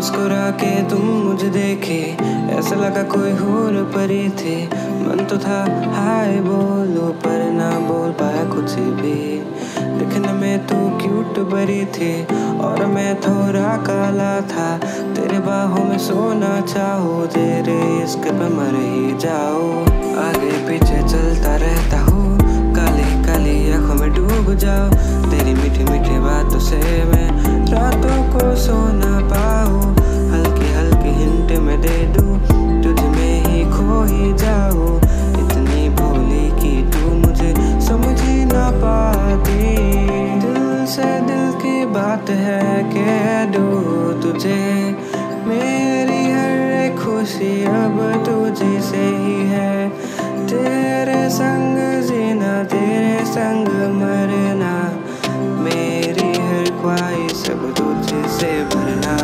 मुस्कुरा के तुम मुझे देखे, ऐसा लगा कोई और परी थी। मन तो था हाय बोलो पर ना बोल पाया कुछ भी। दिखने में तू क्यूट बड़ी थी और मैं थोड़ा काला था। तेरे बाहों में सोना चाहो, तेरे इश्क पे मर ही जाओ। आगे पीछे चलता रहता हूँ, काली काली आंखों में डूब जाओ। तेरी मीठी मीठी बातों से मैं रातों को सो ना पाऊँ। हल्की हल्की हिंट में दे दूँ, तुझ में ही खो ही जाऊँ। इतनी भोली कि तू मुझे समझ ही ना पाती। दिल से दिल की बात है कह दूँ तुझे, मेरी हर एक खुशी अब तुझे से ही है। तेरे संग जीना, तेरे संग मरना, मेरी हर ख्वाहिश सब तुझे से भरना।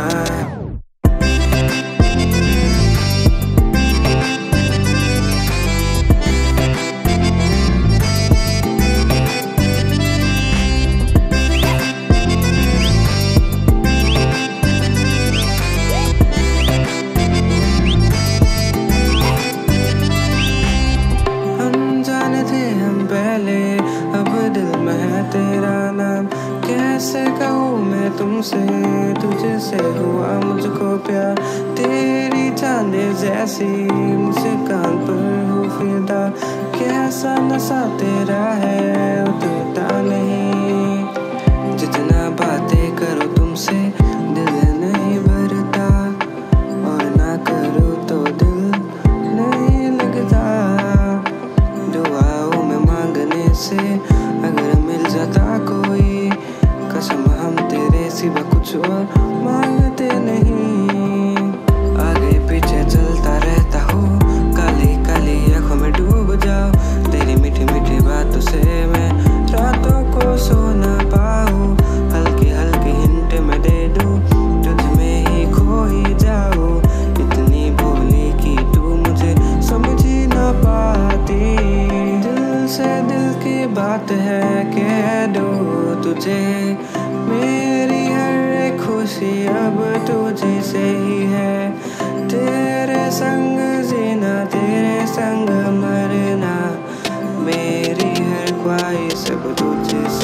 अब दिल में है तेरा नाम, कैसे कहूँ मैं तुमसे, तुझसे हुआ मुझको प्यार। तेरी चांदी जैसी मुस्कान पर हूँ फिदा, कैसा नशा तेरा है उतरता नहीं। जितना बातें करो तुमसे दिल नहीं भरता, और ना करो तो दिल नहीं लगता। दुआओं में मांगने से अगर मिल जाता कोई, कसम हम तेरे सिवा कुछ और मांगते नहीं। आगे पीछे चलता रहता हूँ, काली काली आंखों में डूब जाओ। तेरी मीठी मीठी बातों से मैं रातों को सो ना पाऊँ। हल्की हल्की हिंट में दे दूँ, तुझ में ही खो ही जाऊँ। इतनी भोली कि तू मुझे समझ ही ना पाती। दिल से दिल की बात है कह दूँ तुझे, मेरी हर एक खुशी अब तुझे से ही है। तेरे संग जीना, तेरे संग मरना, मेरी हर ख्वाहिश अब तुझे